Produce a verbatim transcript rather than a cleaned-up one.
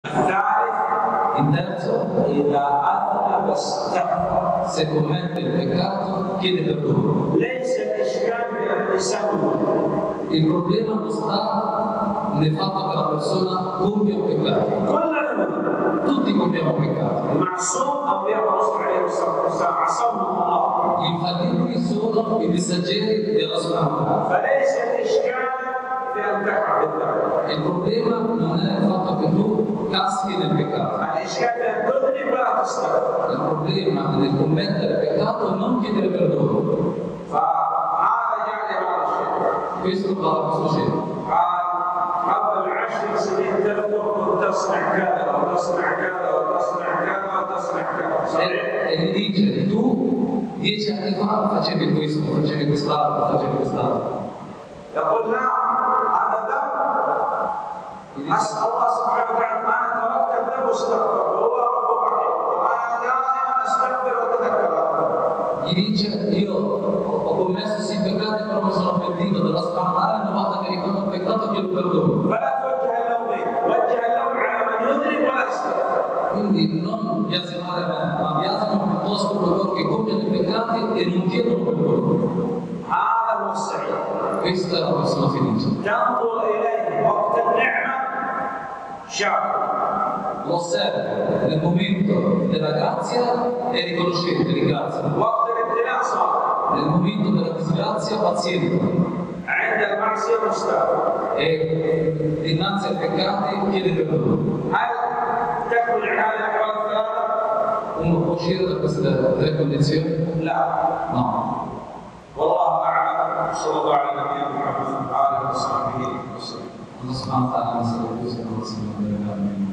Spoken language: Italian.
Il terzo, se commette il peccato, chiede perdono. Il problema non sta nel fatto che la persona compia un peccato. Tutti compiamo peccati. Gli infallibili sono i messaggeri della sua. Il problema non è il fatto che tu caschi nel peccato. Il problema nel commettere peccato è non chiedere perdono. Questo fa questo genere. E gli dice, tu dieci anni fa facevi questo, facevi quest'altro, facevi quest'altro. أسأل الله سبحانه وتعالى ما تركت الذنب واستغفر وهو رب رحيم وأنا دائما أستغفر وأتذكر. Gli dice, io ho commesso sì peccati però mi sono pentito della spartana, una volta che ricordo il peccato chiedo perdono. Quindi non biasimare me, ma biasimo piuttosto coloro che compiono i peccati e non chiedono perdono. Questa è la persona felice. Lo osserva nel momento della grazia è riconoscente, ringrazia. Nel momento della disgrazia paziente. E dinanzi ai peccati chiede perdono. Uno può uscire da queste tre condizioni? No. والله أعلم. صلى الله على نبينا محمد وعلى آله وصحبه وسلم. Allah subhanahu wa ta'ala